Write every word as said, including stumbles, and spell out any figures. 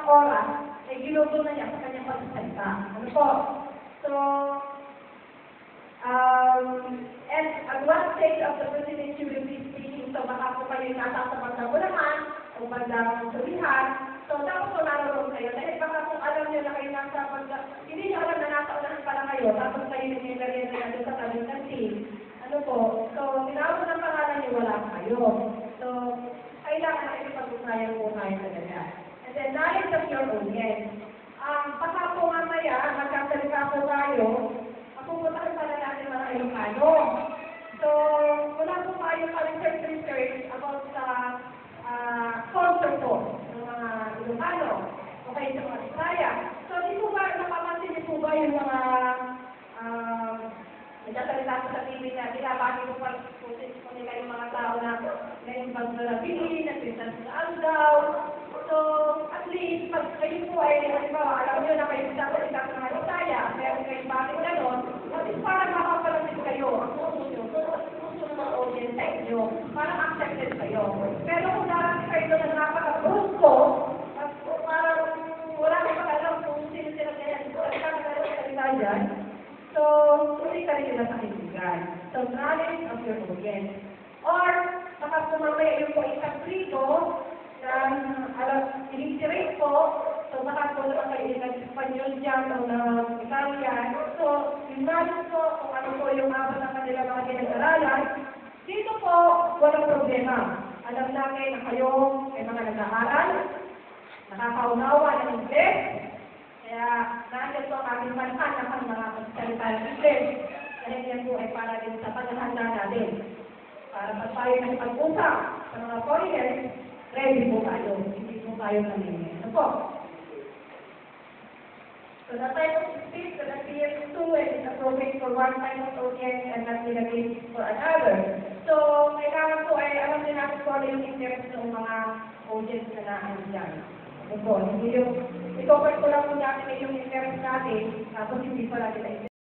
oras, ay ginugo na niya sa kanyang pagsasalita. Ano po? So, um, and at one stage of the presidency will be speaking, so baka po kayo nasa sa bandang unahan, o bandang sulihan. So, tapos po naroon kayo, dahil baka kung alam niyo na kayo nasa bandang, hindi niyo alam na nasa unahan pala kayo, tapos kayo nag-internet na doon sa tabing ng team. Ano po? So, tinawag ng pangalan niyo, wala kayo. So, kailangan na ipag-usayan po tayo talaga. And then, knowledge of your audience. Um, baka po mamaya, magkasalita po tayo, mapupuntahan pala natin mga Ilocano. So, wala po tayo pa-research-research about sa uh, culture po ng mga Ilocano. Okay, sa mga Bisaya. So, di po ba, napapansin niyo po ba yung mga uh, nagsasalita po sa T V na binabati po pa po nila yung mga tao na ngayon bang nalabili, nagsisan sa aldaw. So, at least, pag kayo po ay, halimbawa, alam nyo na kayo sa isa sa mga Bisaya, meron kayong bakit gano'n, at least parang makapalapit kayo, ang susunod, susunod ng audience sa inyo, parang accepted kayo. Pero kung darating kayo doon na napaka-brusko, at parang wala kayo alam kung sino-sino ganyan, kung ano ka na salita dyan, so, hindi ka rin nila sa kaibigan. So, knowledge of your audience. Or, baka kumamaya yung po isang trito, na, alam, inisirate po, so baka po naman kayo nag-Espanyol dyan o ng-Italian. So, yung knowledge po, kung ano po yung abot ng kanila mga pinag-aralan, dito po, walang problema. Alam natin na kayo ay mga nag-aaral, nakakaunawa ng Ingles, kaya natin po ang aming manhan ng mga magsalita ng Ingles. Dahil yan po ay para din sa paghahanda natin. Para pag tayo nakipag-usap sa mga foreigners, ready po tayo. Hindi po tayo nangyayari. Ano po? So the type of speech that appears to and is appropriate for one type of audience and not negative for another. So, kailangan po ay alam din natin po ano yung interest ng mga audience na naandyan. Ano po? Hindi yung, ito ko lang po natin yung interest natin, tapos hindi pala nila